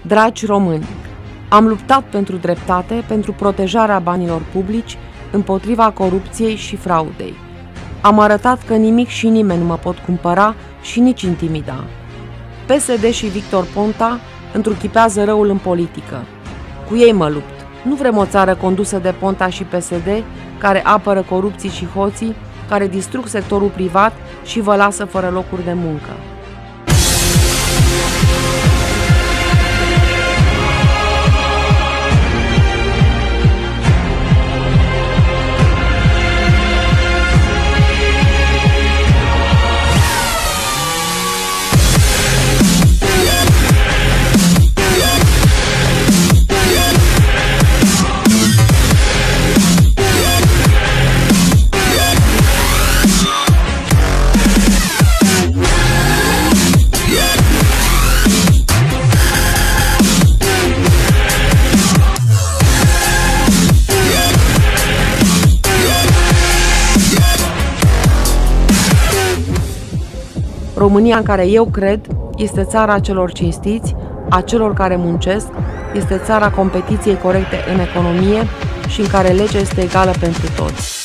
Dragi români, am luptat pentru dreptate, pentru protejarea banilor publici, împotriva corupției și fraudei. Am arătat că nimic și nimeni nu mă pot cumpăra și nici intimida. PSD și Victor Ponta întruchipează răul în politică. Cu ei mă lupt. Nu vrem o țară condusă de Ponta și PSD, care apără corupții și hoții, care distrug sectorul privat și vă lasă fără locuri de muncă. România în care eu cred este țara celor cinstiți, a celor care muncesc, este țara competiției corecte în economie și în care legea este egală pentru toți.